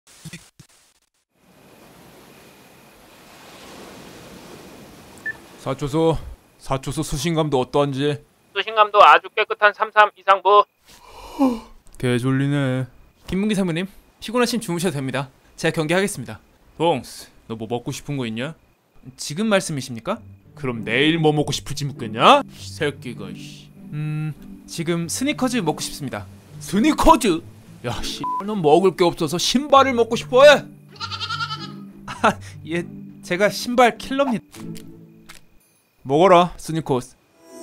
사초소 수신감도 어떠한지? 수신감도 아주 깨끗한 33 이상부. 개졸리네. 김문기 상무님, 피곤하시면 주무셔도 됩니다. 제가 경기하겠습니다. 동스, 너 뭐 먹고 싶은 거 있냐? 지금 말씀이십니까? 그럼 내일 뭐 먹고 싶을지 묻겠냐? 새끼가 씨. 지금 스니커즈 먹고 싶습니다. 스니커즈? 야 씨, 넌 먹을 게 없어서 신발을 먹고 싶어해? 아, 예, 제가 신발 킬러입니다. 먹어라 스니커즈.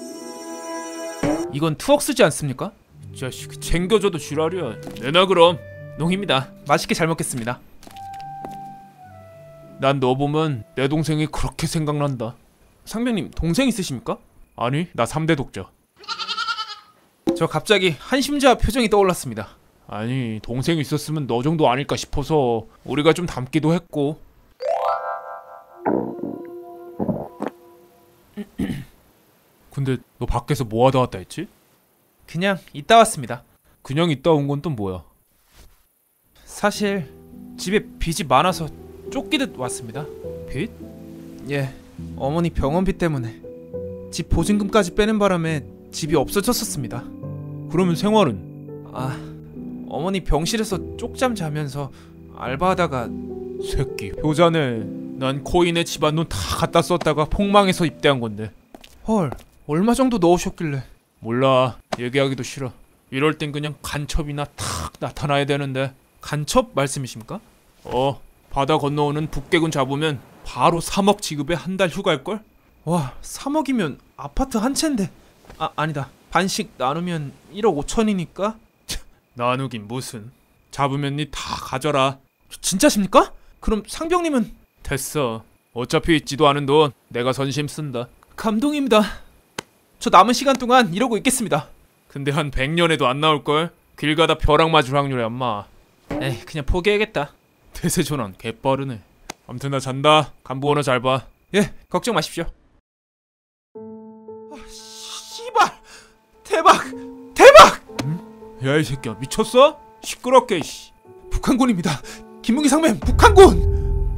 이건 투억스지 않습니까? 자식 챙겨줘도 지랄이야. 내놔 그럼. 농입니다. 맛있게 잘 먹겠습니다. 난 너 보면 내 동생이 그렇게 생각난다. 상병님, 동생 있으십니까? 아니, 나 3대 독자. 저 갑자기 한심자 표정이 떠올랐습니다. 아니, 동생 있었으면 너 정도 아닐까 싶어서 우리가 좀 닮기도 했고. 근데 너 밖에서 뭐 하다 왔다 했지? 그냥 있다 왔습니다. 그냥 있다 온 건 또 뭐야? 사실 집에 빚이 많아서 쫓기듯 왔습니다. 빚? 예, 어머니 병원비 때문에 집 보증금까지 빼는 바람에 집이 없어졌었습니다. 그러면 생활은? 어머니 병실에서 쪽잠 자면서 알바하다가. 새끼 효자네. 난 코인에 집안 돈 다 갖다 썼다가 폭망해서 입대한 건데. 헐, 얼마 정도 넣으셨길래? 몰라, 얘기하기도 싫어. 이럴 땐 그냥 간첩이나 탁 나타나야 되는데. 간첩 말씀이십니까? 바다 건너오는 북괴군 잡으면 바로 3억 지급에 한 달 휴가일걸? 와, 3억이면 아파트 한 채인데. 아니다, 반씩 나누면 1억 5천이니까? 나누긴 무슨. 잡으면 니 다 가져라. 진짜십니까? 그럼 상병님은? 됐어. 어차피 있지도 않은 돈 내가 선심 쓴다. 감동입니다. 저 남은 시간 동안 이러고 있겠습니다. 근데 한 100년에도 안 나올걸? 길 가다 벼락 맞을 확률이 엄마. 에이, 그냥 포기해야겠다. 대세 전환 개빠르네. 아무튼 나 잔다. 간부 오너 잘 봐. 예, 걱정 마십시오. 씨발! 대박! 야 이 새끼야 미쳤어? 시끄럽게 씨. 북한군입니다. 김문기 상병, 북한군!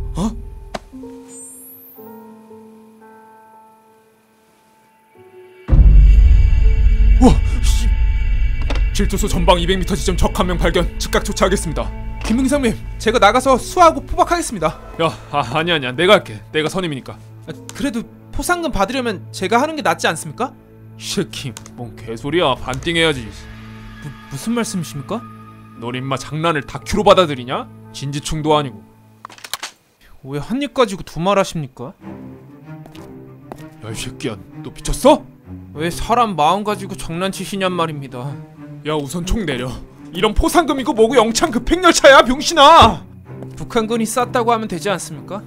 우와 씨. 질투소 전방 200m 지점 적 한 명 발견. 즉각 조치하겠습니다. 김문기 상병, 제가 나가서 수하고 포박하겠습니다. 야 아니야 내가 할게. 내가 선임이니까. 그래도 포상금 받으려면 제가 하는 게 낫지 않습니까? 이 새끼 뭔 개소리야. 반띵해야지. 무슨 말씀이십니까? 넌 임마 장난을 다큐로 받아들이냐? 진지충도 아니고. 왜 한 입 가지고 두 말 하십니까? 야 이 새끼야 너 미쳤어? 왜 사람 마음 가지고 장난치시냔 말입니다. 야 우선 총 내려. 이런 포상금이고 뭐고 영창 급행열차야 병신아. 북한군이 쌌다고 하면 되지 않습니까?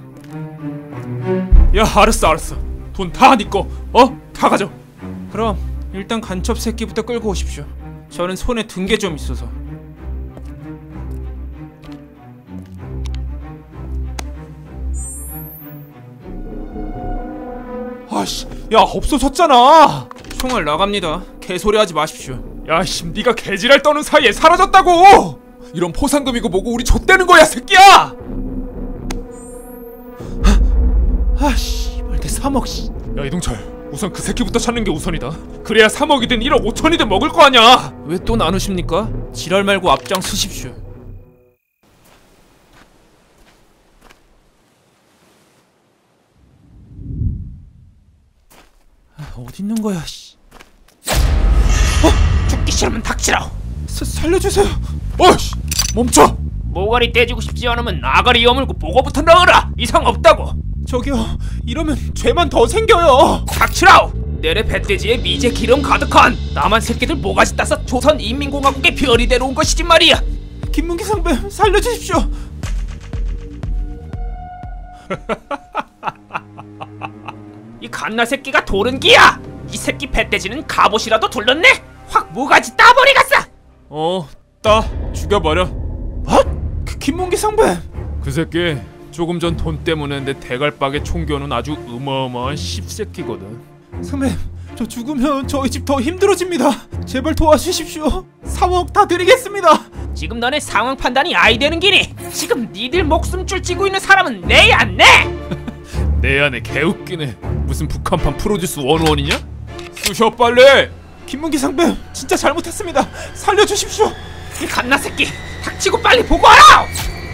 야 알았어 돈 다 니꺼. 다 가져. 그럼 일단 간첩 새끼부터 끌고 오십시오. 저는 손에 든 게 좀 있어서. 아씨 야 없어졌잖아. 총알 나갑니다. 개소리 하지 마십시오. 야씨 니가 개지랄 떠는 사이에 사라졌다고. 이런 포상금이고 뭐고 우리 좆대는 거야 새끼야. 씨발 내 3억 씨. 야 이동철 우선 그 새끼부터 찾는 게 우선이다. 그래야 3억이든 1억 5천이든 먹을 거 아냐. 왜 또 나누십니까? 지랄 말고 앞장 서십시오. 어디 있는 거야 씨. 죽기 싫으면 닥치라. 살려주세요. 씨 멈춰. 모가리 떼지고 싶지 않으면 아가리 여물고 보고부터 넣어라. 이상 없다고. 저기요, 이러면 죄만 더 생겨요. 닥치라우. 내래 배돼지에 미제 기름 가득한 남한 새끼들 모가지 따서 조선 인민공화국의 별이 되러 것이지 말이야. 김문기 상병 살려주십시오. 이 갓나 새끼가 도른기야. 이 새끼 배돼지는 갑옷이라도 둘렀네. 확 모가지 따버리겠어. 따 죽여버려. 김문기 상병. 그 새끼 조금 전 돈 때문에 내 대갈박에 총겨놓은 아주 어마어마한 씹새끼거든. 상병, 저 죽으면 저희 집 더 힘들어집니다. 제발 도와주십시오. 3억 다 드리겠습니다. 지금 너네 상황 판단이 아이 되는 기니? 지금 니들 목숨줄 찌고 있는 사람은 내야 내! 내 안에 개웃기네. 무슨 북한판 프로듀스 101이냐? 쑤셔 빨리! 김문기 상병 진짜 잘못했습니다. 살려주십시오. 이 갓나 새끼 닥치고 빨리 보고하라!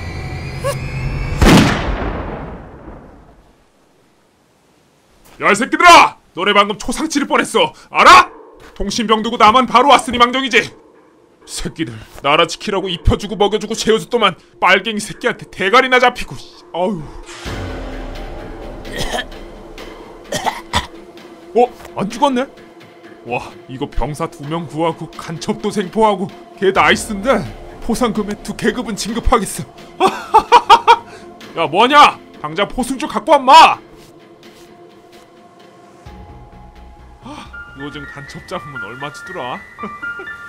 야 이 새끼들아! 너네 방금 초상 치를 뻔했어. 알아? 통신병 두고 나만 바로 왔으니 망정이지. 새끼들 나라 지키라고 입혀주고 먹여주고 재워줬더만 빨갱이 새끼한테 대가리나 잡히고. 아유. 안 죽었네? 와 이거 병사 2명 구하고 간첩도 생포하고 걔 나이스인데 포상금에 2계급은 진급하겠어. 야 뭐하냐? 당장 포승 좀 갖고 왔마. 요즘 간첩 잡으면 얼마 주더라?